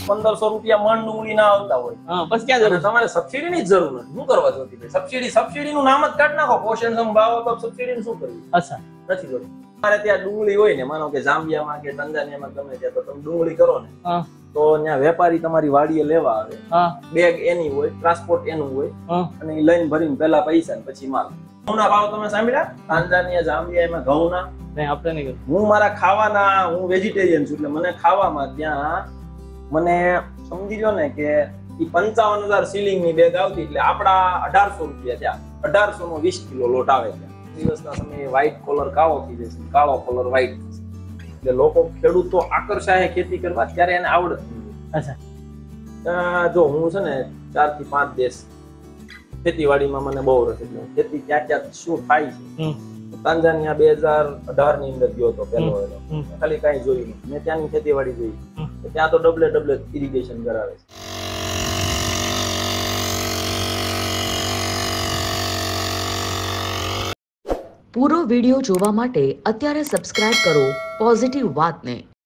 1500 રૂપિયા મણ ડુંગળી ના આવતા હોય બસ ક્યાં અને તમારે સબસિડી ની જરૂર નથી. શું કરવા જોતી ભાઈ? સબસિડી નું નામ જ કાઢ નાખો. પોષણ ભાવ તો સબસિડી નું શું કરવું? અચ્છા નથી કરવું. તમારે ત્યાં ડુંગળી હોય ને, માનો કે જાંબિયામાં કે તંજાનિયામાં ગમે ત્યાં, તો તમે ડુંગળી કરો ને તો ત્યાં વેપારી તમારી વાડીએ લેવા આવે. બેગ એની હોય, ટ્રાન્સપોર્ટ એનું હોય, અને એ લઈને ભરીને પેલા પૈસા ને પછી માલ. ઘઉંના ભાવ તમે સાંભળ્યા? તાંજાનિયા, જાંબિયા એમાં ઘઉંના આપણે નહીં કરવું. હું મારા ખાવાના, હું વેજીટેરિયન છું એટલે મને ખાવામાં ત્યાં મને સમજી લો ને કે 55,000 સીલિંગ ની બેગ આવતી, એટલે આપડા 1800 રૂપિયા ત્યાં. 1800 નો 20 કિલો લોટ આવે ત્યાં. દિવસના સમયે વ્હાઈટ કોલર કાળો થઈ જશે, કાળો કોલર વ્હાઈટ થશે. એટલે લોકો, ખેડૂતો આકર્ષાય ખેતી કરવા, ત્યારે એને આવડત નહીં. અચ્છા જો હું છે ને 4 થી 5 દેશ ખેતીવાડીમાં મને બહુ રસ છે. ખેતી ક્યાં ક્યાં શું થાય છે. તાંજાનિયા 2018 ની અંદર ગયો હતો પેલો એનો, ખાલી કઈ જોયું નહીં. મેં ત્યાંની ખેતીવાડી જોઈ. ત્યાં તો ડબલ ઇરિગેશન કરાવે છે. પૂરો વિડિયો જોવા માટે અત્યારે સબસ્ક્રાઇબ કરો પોઝિટિવ વાતને.